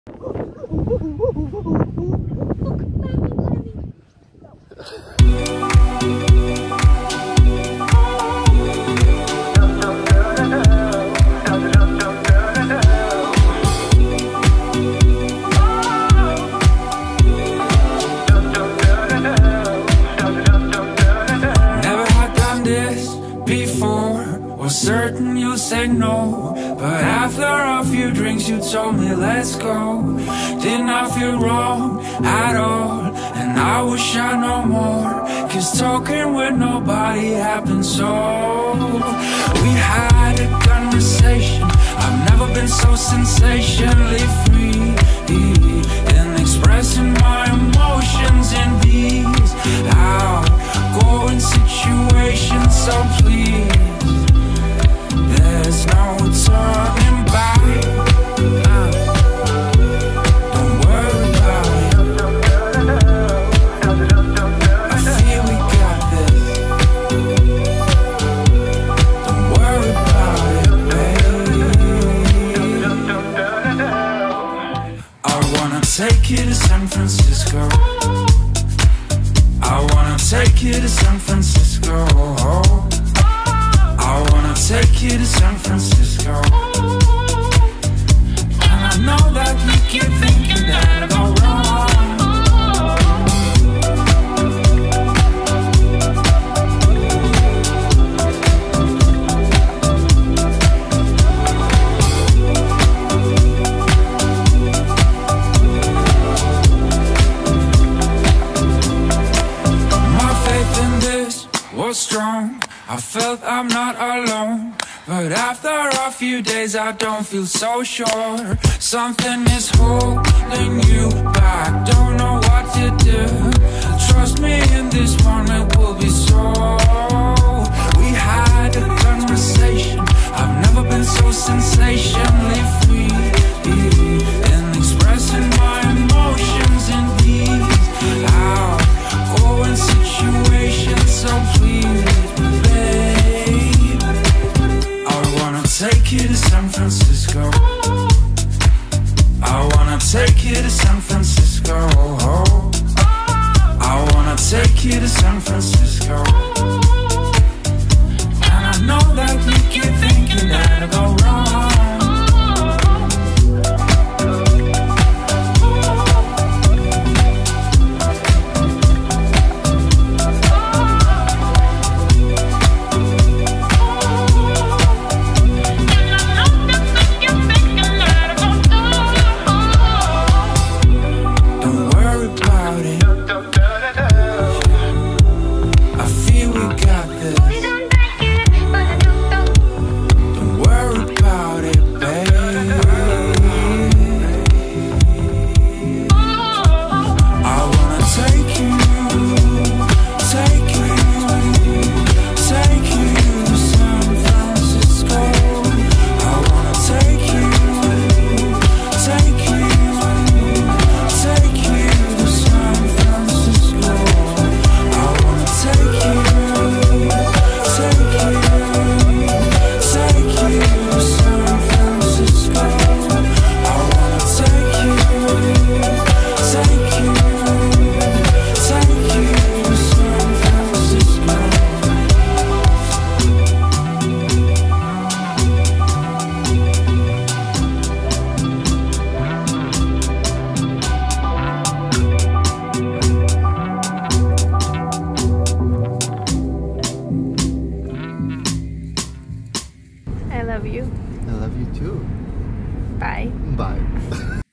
Certain you'll say no, but after a few drinks you told me let's go. Did not feel wrong at all, and I wish I know more, cause talking with nobody happened so. We had a conversation, I've never been so sensationally free in expressing my emotions in these outgoing situations, so please, there's no turning back. Don't worry about it. I feel we got this. Don't worry about it, babe. I wanna take you to San Francisco. I wanna take you to San Francisco. I wanna take you to San Francisco. And I know that you keep thinking that I go wrong. My faith in this was strong, I felt I'm not alone, but after a few days I don't feel so sure. Something is holding you back, don't know what to do. Trust me, in this one it will be so. We had a conversation, I've never been so sensationally free in expressing my emotions in these outgoing situations, so please, take you to San Francisco. I wanna take you to San Francisco. I wanna take you to San Francisco. And I know that you keep thinking that I go wrong. I love you. I love you too. Bye. Bye.